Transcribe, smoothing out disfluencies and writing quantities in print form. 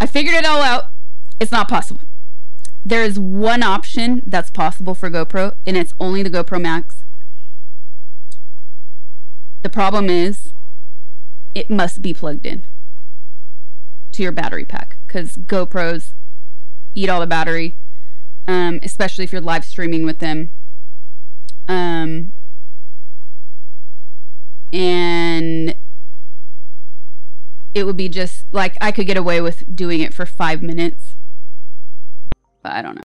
I figured it all out. It's not possible. There is one option that's possible for GoPro, and it's only the GoPro Max. The problem is it must be plugged in to your battery pack, because GoPros eat all the battery, especially if you're live streaming with them. And it would be just like, I could get away with doing it for 5 minutes, but I don't know.